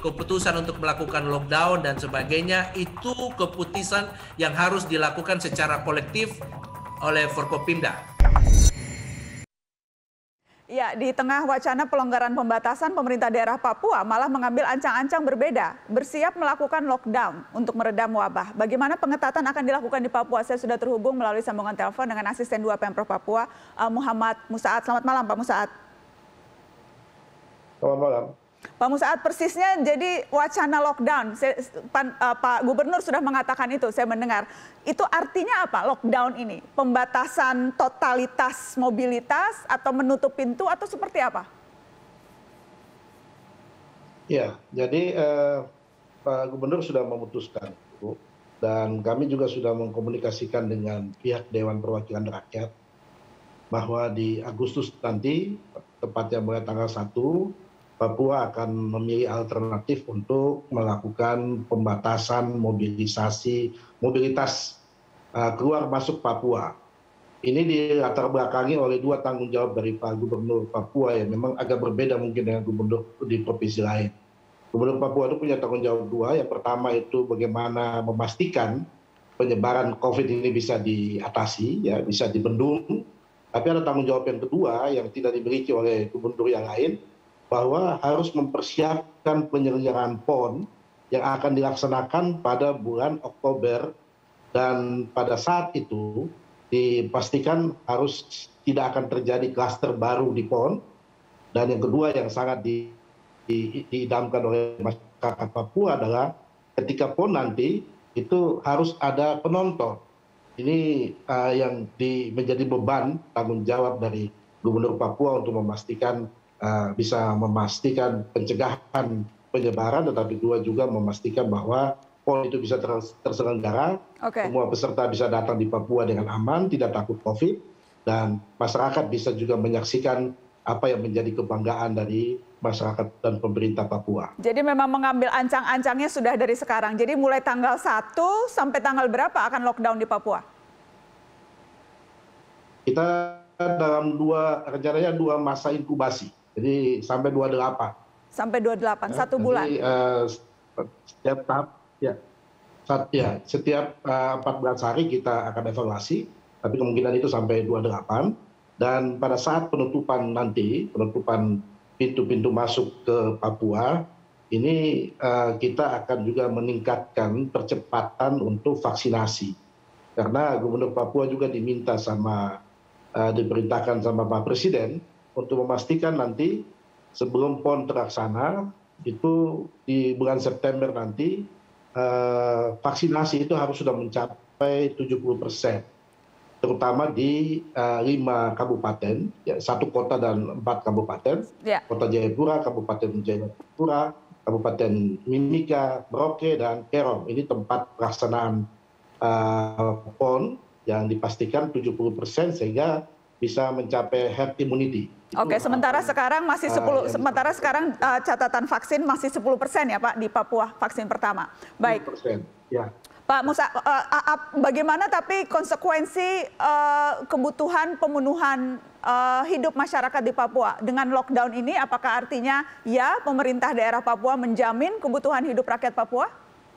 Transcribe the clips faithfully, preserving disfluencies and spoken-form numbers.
keputusan untuk melakukan lockdown dan sebagainya itu keputusan yang harus dilakukan secara kolektif oleh Forkopimda. Ya, di tengah wacana pelonggaran pembatasan, pemerintah daerah Papua malah mengambil ancang-ancang berbeda, bersiap melakukan lockdown untuk meredam wabah. Bagaimana pengetatan akan dilakukan di Papua? Saya sudah terhubung melalui sambungan telepon dengan Asisten dua Pemprov Papua, Muhammad Musaad. Selamat malam, Pak Musaad. Selamat malam. Pak Musaad, persisnya jadi wacana lockdown, saya, Pan, uh, Pak Gubernur sudah mengatakan itu, saya mendengar. Itu artinya apa lockdown ini? Pembatasan totalitas mobilitas atau menutup pintu atau seperti apa? Ya, jadi eh, Pak Gubernur sudah memutuskan itu, dan kami juga sudah mengkomunikasikan dengan pihak Dewan Perwakilan Rakyat bahwa di Agustus nanti, tepatnya mulai tanggal satu, Papua akan memilih alternatif untuk melakukan pembatasan mobilisasi mobilitas uh, keluar masuk Papua. Ini dilatar belakangi oleh dua tanggung jawab dari Pak Gubernur Papua yang memang agak berbeda mungkin dengan gubernur di provinsi lain. Gubernur Papua itu punya tanggung jawab dua. Yang pertama itu bagaimana memastikan penyebaran COVID ini bisa diatasi, ya, bisa dibendung. Tapi ada tanggung jawab yang kedua yang tidak dimiliki oleh gubernur yang lain, bahwa harus mempersiapkan penyelenggaraan P O N yang akan dilaksanakan pada bulan Oktober, dan pada saat itu dipastikan harus tidak akan terjadi klaster baru di P O N. Dan yang kedua yang sangat di, di, diidamkan oleh masyarakat Papua adalah ketika P O N nanti itu harus ada penonton. Ini uh, yang di, menjadi beban tanggung jawab dari Gubernur Papua untuk memastikan Uh, bisa memastikan pencegahan penyebaran, tetapi dua juga memastikan bahwa P O N itu bisa terselenggara, okay. Semua peserta bisa datang di Papua dengan aman, tidak takut COVID, dan masyarakat bisa juga menyaksikan apa yang menjadi kebanggaan dari masyarakat dan pemerintah Papua. Jadi memang mengambil ancang-ancangnya sudah dari sekarang. Jadi mulai tanggal satu sampai tanggal berapa akan lockdown di Papua? Kita dalam dua, rencananya dua masa inkubasi. Jadi sampai dua puluh delapan. Sampai dua puluh delapan, ya, satu bulan. Jadi uh, setiap tahap, ya, saat, ya setiap uh, empat belas hari kita akan evaluasi, tapi kemungkinan itu sampai dua puluh delapan. Dan pada saat penutupan nanti, penutupan pintu-pintu masuk ke Papua, ini uh, kita akan juga meningkatkan percepatan untuk vaksinasi. Karena Gubernur Papua juga diminta sama, uh, diperintahkan sama Pak Presiden, untuk memastikan nanti sebelum P O N terlaksana, itu di bulan September nanti, eh, vaksinasi itu harus sudah mencapai tujuh puluh persen. Terutama di eh, lima kabupaten, ya, satu kota dan empat kabupaten, yeah. Kota Jayapura, Kabupaten Jayapura, Kabupaten Mimika, Merauke, dan Kerom. Ini tempat pelaksanaan eh, P O N yang dipastikan tujuh puluh persen sehingga bisa mencapai herd immunity. Oke, sementara sekarang masih sepuluh, uh, sementara sekarang uh, catatan vaksin masih sepuluh persen ya Pak di Papua vaksin pertama. Baik. sepuluh persen, ya. Pak Musa, uh, uh, bagaimana tapi konsekuensi uh, kebutuhan pemenuhan uh, hidup masyarakat di Papua dengan lockdown ini? Apakah artinya ya pemerintah daerah Papua menjamin kebutuhan hidup rakyat Papua?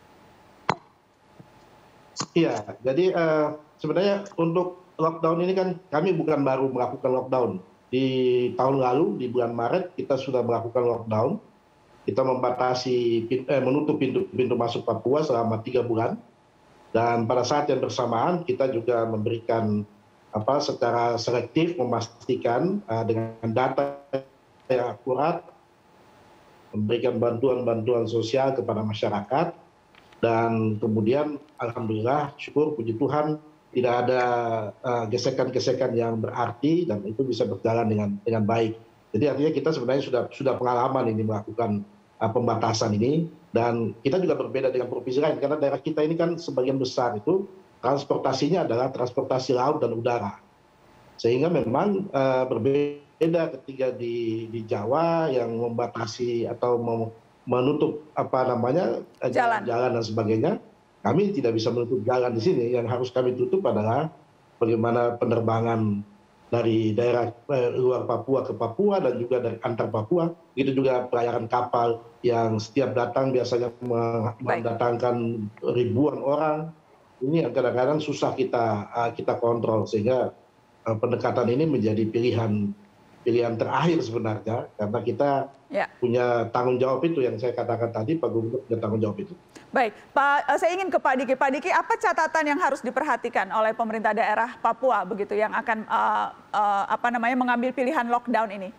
Iya, jadi uh, sebenarnya untuk lockdown ini kan kami bukan baru melakukan lockdown. Di tahun lalu, di bulan Maret, kita sudah melakukan lockdown. Kita membatasi, eh, menutup pintu-pintu masuk Papua selama tiga bulan. Dan pada saat yang bersamaan, kita juga memberikan apa secara selektif, memastikan uh, dengan data yang akurat, memberikan bantuan-bantuan sosial kepada masyarakat. Dan kemudian, alhamdulillah, syukur, puji Tuhan, tidak ada gesekan-gesekan uh, yang berarti, dan itu bisa berjalan dengan dengan baik. Jadi artinya kita sebenarnya sudah sudah pengalaman ini melakukan uh, pembatasan ini, dan kita juga berbeda dengan provinsi lain karena daerah kita ini kan sebagian besar itu transportasinya adalah transportasi laut dan udara, sehingga memang uh, berbeda ketika di di Jawa yang membatasi atau menutup apa namanya jalan, jalan dan sebagainya. Kami tidak bisa menutup jalan di sini. Yang harus kami tutup adalah bagaimana penerbangan dari daerah eh, luar Papua ke Papua dan juga dari antar Papua. Begitu juga pelayaran kapal yang setiap datang biasanya mendatangkan ribuan orang. Ini yang kadang-kadang susah kita uh, kita kontrol, sehingga uh, pendekatan ini menjadi pilihan pilihan terakhir sebenarnya, karena kita ya. punya tanggung jawab itu yang saya katakan tadi, Pak Gubernur punya tanggung jawab itu. Baik, Pak, saya ingin ke Pak Diki. Pak Diki, apa catatan yang harus diperhatikan oleh pemerintah daerah Papua begitu yang akan uh, uh, apa namanya mengambil pilihan lockdown ini?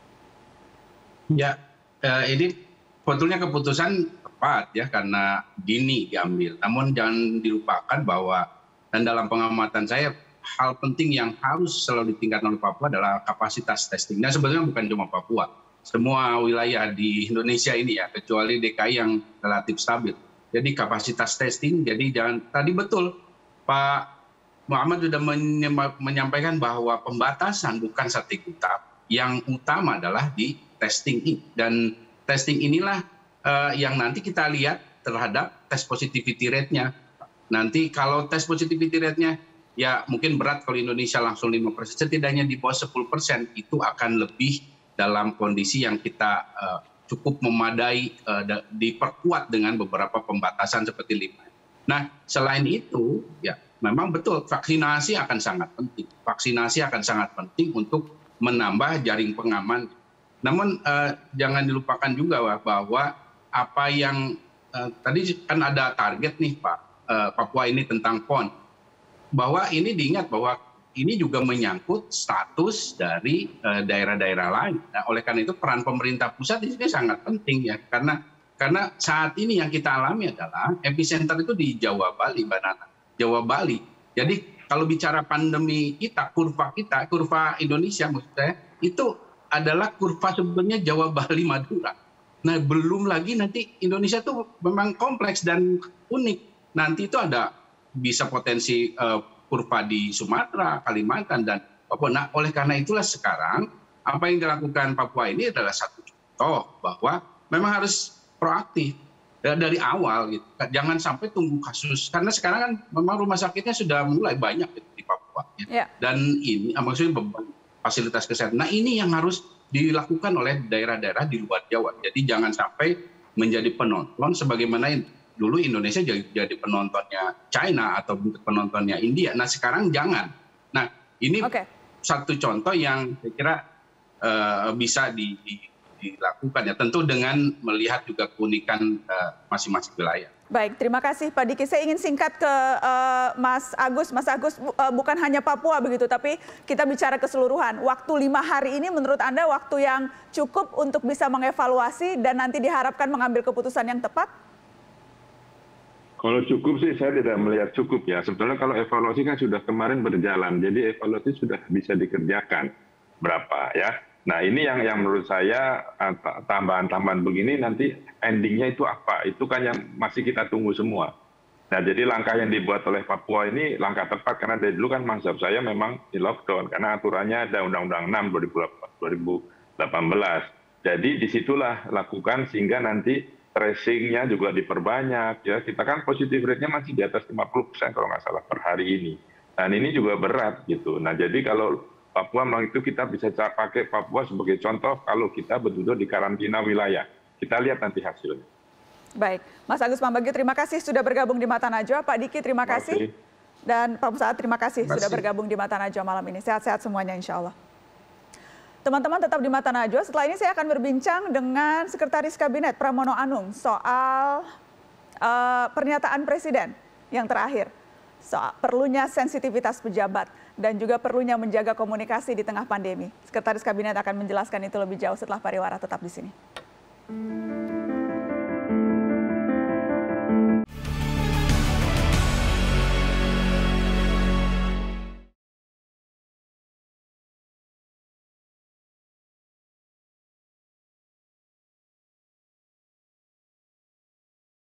Ya, uh, ini sebetulnya keputusan tepat ya karena dini diambil. Namun jangan dilupakan bahwa dan dalam pengamatan saya hal penting yang harus selalu ditingkatkan oleh Papua adalah kapasitas testing. Nah sebetulnya bukan cuma Papua, semua wilayah di Indonesia ini ya, kecuali D K I yang relatif stabil. Jadi kapasitas testing, jadi jangan, tadi betul Pak Muhammad sudah menyampaikan bahwa pembatasan bukan strategi utama. Yang utama adalah di testing ini. Dan testing inilah uh, yang nanti kita lihat terhadap test positivity rate-nya. Nanti kalau test positivity rate-nya ya mungkin berat kalau Indonesia langsung lima persen, setidaknya di bawah sepuluh persen itu akan lebih dalam kondisi yang kita uh, cukup memadai, uh, diperkuat dengan beberapa pembatasan seperti lima. Nah selain itu ya memang betul vaksinasi akan sangat penting. Vaksinasi akan sangat penting untuk menambah jaring pengaman. Namun uh, jangan dilupakan juga bahwa apa yang uh, tadi kan ada target nih Pak uh, Papua ini tentang P O N. Bahwa ini diingat bahwa ini juga menyangkut status dari daerah-daerah uh, lain. Nah, oleh karena itu peran pemerintah pusat di sini sangat penting ya, karena karena saat ini yang kita alami adalah epicenter itu di Jawa Bali, Mbak Nana, Jawa Bali. Jadi kalau bicara pandemi kita, kurva kita, kurva Indonesia maksud saya, itu adalah kurva sebenarnya Jawa Bali Madura. Nah, belum lagi nanti Indonesia tuh memang kompleks dan unik. Nanti itu ada bisa potensi uh, kurva di Sumatera, Kalimantan, dan Papua. Nah, oleh karena itulah sekarang apa yang dilakukan Papua ini adalah satu contoh bahwa memang harus proaktif ya, dari awal. Gitu. Jangan sampai tunggu kasus. Karena sekarang kan memang rumah sakitnya sudah mulai banyak gitu, di Papua. Ya. Ya. Dan ini maksudnya fasilitas kesehatan. Nah ini yang harus dilakukan oleh daerah-daerah di luar Jawa. Jadi jangan sampai menjadi penonton sebagaimana dulu Indonesia jadi penontonnya China atau penontonnya India. Nah sekarang jangan. Nah ini okay. satu contoh yang saya kira uh, bisa di, di, dilakukan ya. Tentu dengan melihat juga keunikan masing-masing uh, wilayah. Baik, terima kasih Pak Diki. Saya ingin singkat ke uh, Mas Agus. Mas Agus, uh, bukan hanya Papua begitu, tapi kita bicara keseluruhan. Waktu lima hari ini menurut Anda waktu yang cukup untuk bisa mengevaluasi dan nanti diharapkan mengambil keputusan yang tepat? Kalau cukup sih saya tidak melihat cukup ya. Sebetulnya kalau evaluasi kan sudah kemarin berjalan, jadi evaluasi sudah bisa dikerjakan berapa ya. Nah ini yang yang menurut saya tambahan-tambahan begini nanti endingnya itu apa? Itu kan yang masih kita tunggu semua. Nah jadi langkah yang dibuat oleh Papua ini langkah tepat karena dari dulu kan mazhab saya memang di lockdown karena aturannya ada Undang-Undang enam dua ribu delapan belas. Jadi disitulah lakukan sehingga nanti tracingnya juga diperbanyak ya. Kita kan positif rate-nya masih di atas lima puluh persen kalau nggak salah per hari ini. Dan ini juga berat gitu. Nah jadi kalau Papua memang itu kita bisa pakai Papua sebagai contoh kalau kita betul-betul di karantina wilayah. Kita lihat nanti hasilnya. Baik, Mas Agus Pambagio terima kasih sudah bergabung di Mata Najwa. Pak Diki terima kasih. Dan Pak Musaad terima kasih sudah bergabung di Mata Najwa malam ini. Sehat-sehat semuanya insya Allah. Teman-teman tetap di Mata Najwa. Setelah ini saya akan berbincang dengan Sekretaris Kabinet Pramono Anung soal uh, pernyataan Presiden yang terakhir. Soal perlunya sensitivitas pejabat dan juga perlunya menjaga komunikasi di tengah pandemi. Sekretaris Kabinet akan menjelaskan itu lebih jauh setelah pariwara. Tetap di sini.